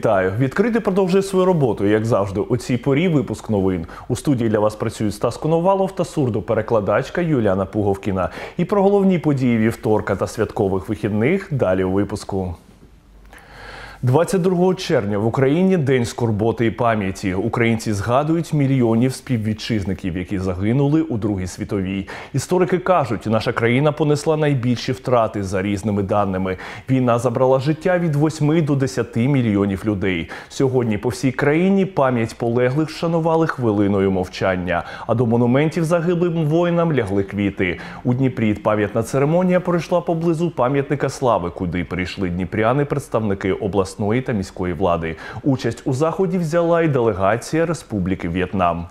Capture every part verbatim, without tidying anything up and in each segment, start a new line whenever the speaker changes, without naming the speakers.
Вітаю! «Відкритий» продовжує свою роботу, як завжди, у цій порі випуск новин. У студії для вас працюють Стас Коновалов та сурдоперекладачка Юліана Пуговкіна. І про головні події вівторка та святкових вихідних далі у випуску. двадцять другого червня в Україні – День скорботи і пам'яті. Українці згадують мільйонів співвітчизників, які загинули у Другій світовій. Історики кажуть, наша країна понесла найбільші втрати за різними даними. Війна забрала життя від восьми до десяти мільйонів людей. Сьогодні по всій країні пам'ять полеглих вшанували хвилиною мовчання. А до монументів загиблим воїнам лягли квіти. У Дніпрі пам'ятна церемонія пройшла поблизу пам'ятника слави, куди прийшли дніпряни, представники обласної та міської влади. Участь у заході взяла і делегація Республіки В'єтнам.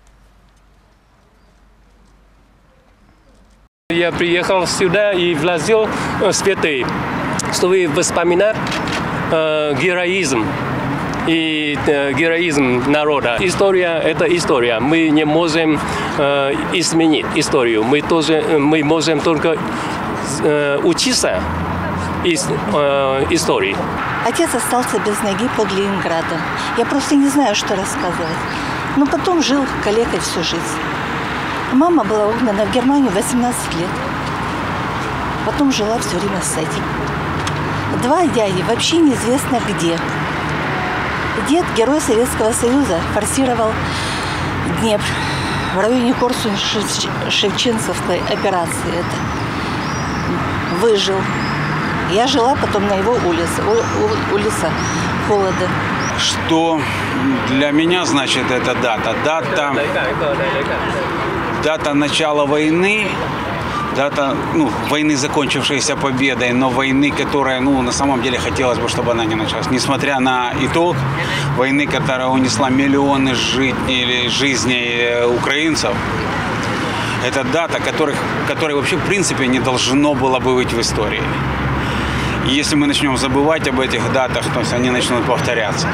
Я приехал сюда и вложил цветы, чтобы вспоминать э, героизм и э, героизм народа. История – это история. Мы не можем э, изменить историю. Мы, тоже, мы можем только э, учиться из э, истории.
Отец остался без ноги под Ленинградом. Я просто не знаю, что рассказывать. Но потом жил калекой всю жизнь. Мама была угнана в Германию восемнадцать лет. Потом жила все время с этим. Два дяди вообще неизвестно где. Дед, герой Советского Союза, форсировал Днепр в районе Корсунь-Шевченковской операции. Это. Выжил. Я жила потом на его улице, улица Холода.
Что для меня значит эта дата? Дата, дата начала войны, дата ну, войны, закончившейся победой, но войны, которая, ну, на самом деле хотелось бы, чтобы она не началась. Несмотря на итог войны, которая унесла миллионы жизней, жизней украинцев, это дата, которых, которой вообще в принципе не должно было бы быть в истории. И если мы начнем забывать об этих датах, то есть они начнут повторяться.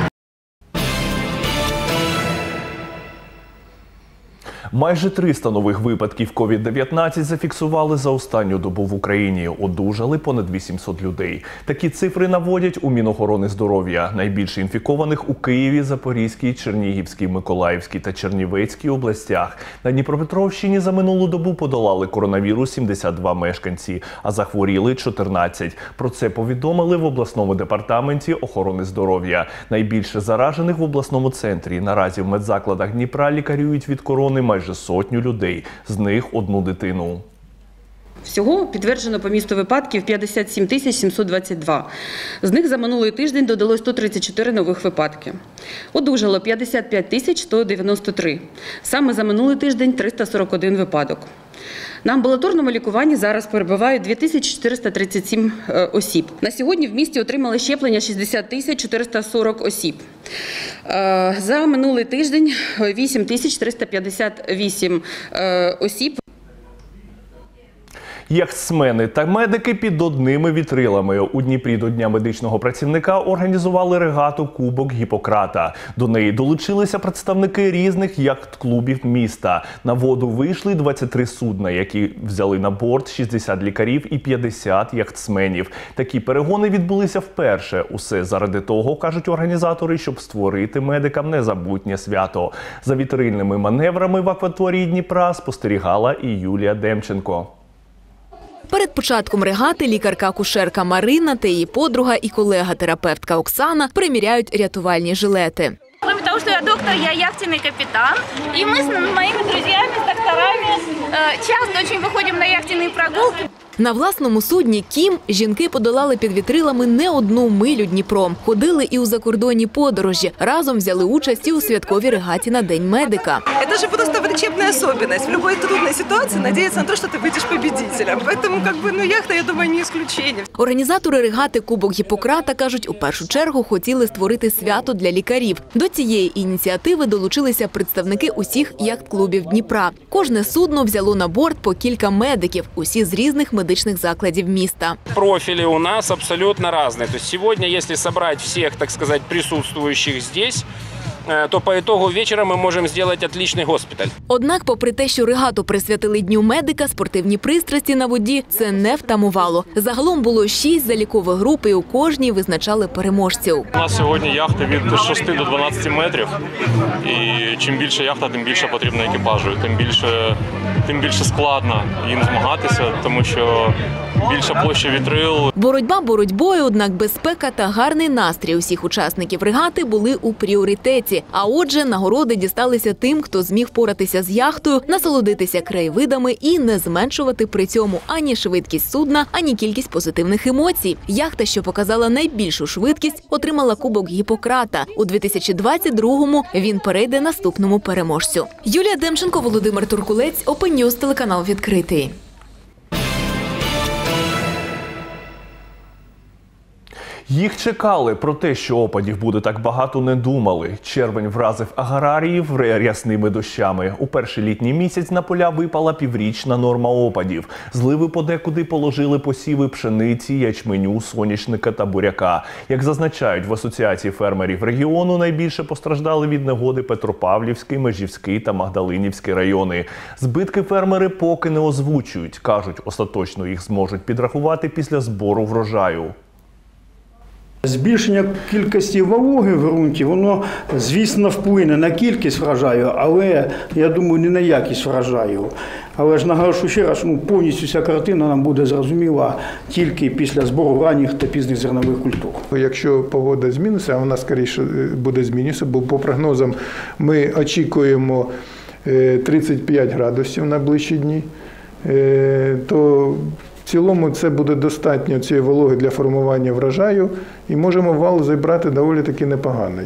Майже триста нових випадків ковід дев'ятнадцять зафіксували за останню добу в Україні. Одужали понад вісімсот людей. Такі цифри наводять у Мінохорони здоров'я. Найбільше інфікованих у Києві, Запорізькій, Чернігівській, Миколаївській та Чернівецькій областях. На Дніпропетровщині за минулу добу подолали коронавірус сімдесят два мешканці, а захворіли чотирнадцять. Про це повідомили в обласному департаменті охорони здоров'я. Найбільше заражених в обласному центрі. Наразі в медзакладах Дніпра лікарюють від корони майже майже сотню людей, з них одну дитину.
Всього підтверджено по місту випадків п'ятдесят сім тисяч сімсот двадцять два. З них за минулий тиждень додалось сто тридцять чотири нових випадки. Одужало п'ятдесят п'ять тисяч сто дев'яносто три. Саме за минулий тиждень триста сорок один випадок. На амбулаторному лікуванні зараз перебувають дві тисячі чотириста тридцять сім осіб. На сьогодні в місті отримали щеплення шістдесят тисяч чотириста сорок осіб. За минулий тиждень вісім тисяч триста п'ятдесят вісім осіб.
Яхтсмени та медики під одними вітрилами. У Дніпрі до Дня медичного працівника організували регату «Кубок Гіппократа». До неї долучилися представники різних яхт-клубів міста. На воду вийшли двадцять три судна, які взяли на борт шістдесят лікарів і п'ятдесят яхтсменів. Такі перегони відбулися вперше. Усе заради того, кажуть організатори, щоб створити медикам незабутнє свято. За вітрильними маневрами в акваторії Дніпра спостерігала і Юлія Демченко.
Перед початком регати лікарка-акушерка Марина та її подруга і колега-терапевтка Оксана приміряють рятувальні жилети.
Кроме того, что я доктор, я яхтенный капитан. И мы с моими друзьями, с докторами часто очень выходим на яхтенные прогулки.
На власному судні «Кім» жінки подолали під вітрилами не одну милю Дніпром. Ходили і у закордонні подорожі. Разом взяли участь і у святковій регаті на День медика.
Це ж просто врачебна особливість. В будь-якій трудній ситуації надіятися на те, що ти вийдеш победителем. Тому, як би, ну, яхта, я думаю, не ісключення.
Організатори регати «Кубок Гіппократа» кажуть, у першу чергу хотіли створити свято для лікарів. До цієї ініціативи долучилися представники усіх яхт-клубів Дніпра. Кожне судно взяло на борт по кілька медиків, усі з різних медичних закладів міста.
Профили у нас абсолютно разные. То есть сегодня, если собрать всех, так сказать, присутствующих здесь, то по итогу вечера мы можем сделать отличный госпиталь.
Однак, попри те, що регату присвятили Дню медика, спортивні пристрасті на воді – це не втамувало. Загалом було шість залікових груп, і у кожній визначали переможців.
У нас сьогодні яхти від шести до дванадцяти метрів. І чим більше яхта, тим більше потрібно екіпажу. Тим більше, тим більше складно їм змагатися, тому що більша площа вітрил.
Боротьба боротьбою, однак безпека та гарний настрій усіх учасників регати були у пріоритеті. А отже, нагороди дісталися тим, хто зміг впоратися з яхтою, насолодитися краєвидами і не зменшувати при цьому ані швидкість судна, ані кількість позитивних емоцій. Яхта, що показала найбільшу швидкість, отримала Кубок Гіппократа. У дві тисячі двадцять другому він перейде наступному переможцю. Юлія Демченко, Володимир Туркулець, Open News, телеканал «Відкритий».
Їх чекали, про те, що опадів буде так багато, не думали. Червень вразив аграріїв рясними дощами. У перший літній місяць на поля випала піврічна норма опадів. Зливи подекуди положили посіви пшениці, ячменю, соняшника та буряка. Як зазначають в Асоціації фермерів регіону, найбільше постраждали від негоди Петропавлівський, Межівський та Магдалинівський райони. Збитки фермери поки не озвучують. Кажуть, остаточно їх зможуть підрахувати після збору врожаю.
Збільшення кількості вологи в ґрунті, воно, звісно, вплине на кількість врожаю, але, я думаю, не на якість врожаю. Але ж наголошу ще раз, ну, повністю вся картина нам буде зрозуміла тільки після збору ранніх та пізніх зернових культур.
Якщо погода зміниться, а вона скоріше буде змінюватися, бо по прогнозам ми очікуємо тридцять п'ять градусів на ближчі дні, то в цілому це буде достатньо цієї вологи для формування врожаю і можемо вал зібрати доволі таки непоганий.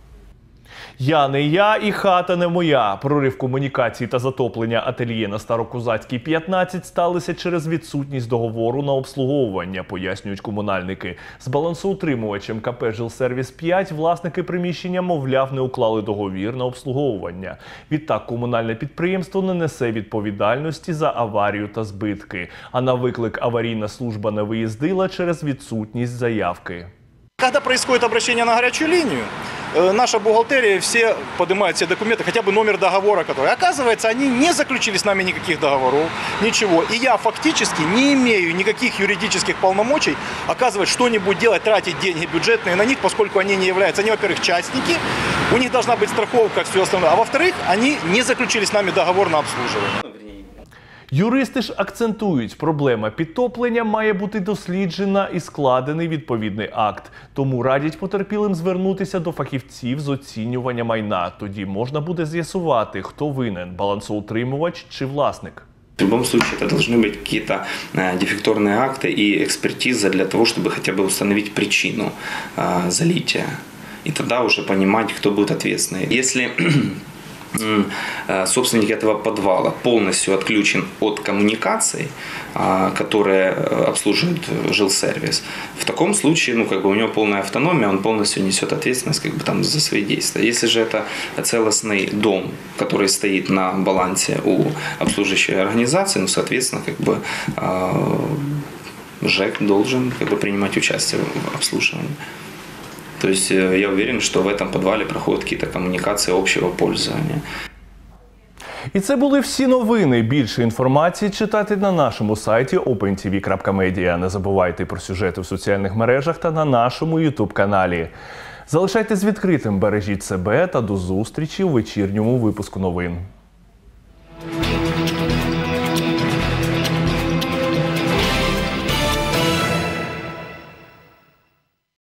Я не я і хата не моя. Прорив комунікації та затоплення ательє на Старокозацькій, п'ятнадцять сталися через відсутність договору на обслуговування, пояснюють комунальники. З балансоутримувачем КП «Жилсервіс п'ять» власники приміщення, мовляв, не уклали договір на обслуговування. Відтак, комунальне підприємство не несе відповідальності за аварію та збитки. А на виклик аварійна служба не виїздила через відсутність заявки.
Когда происходит обращение на горячую линию, наша бухгалтерия все поднимает все документы, хотя бы номер договора, который, оказывается, они не заключили с нами никаких договоров, ничего. И я фактически не имею никаких юридических полномочий оказывать что-нибудь делать, тратить деньги бюджетные на них, поскольку они не являются, они, во-первых, частники, у них должна быть страховка, все остальное, а во-вторых, они не заключили с нами договор на обслуживание.
Юристи ж акцентують, проблема підтоплення має бути досліджена і складений відповідний акт. Тому радять потерпілим звернутися до фахівців з оцінювання майна. Тоді можна буде з'ясувати, хто винен – балансоутримувач чи власник.
В любом случае это должны быть какие-то дефекторные акты и экспертиза для того, чтобы хотя бы установить причину залития. И тогда уже понимать, кто будет ответственный. Если собственник этого подвала полностью отключен от коммуникаций, которые обслуживает жилсервис, в таком случае, ну, как бы у него полная автономия, он полностью несет ответственность, как бы, там, за свои действия. Если же это целостный дом, который стоит на балансе у обслуживающей организации, ну, соответственно, как бы ЖЭК должен, как бы, принимать участие в обслуживании. То есть я уверен, что в этом подвале проходят какие-то коммуникации общего пользования.
І це були всі новини. Більше інформації читати на нашому сайті опен ті ві крапка медіа. Не забувайте про сюжети в соціальних мережах та на нашому ютуб-каналі. Залишайтесь відкритим, бережіть себе та до зустрічі у вечірньому випуску новин.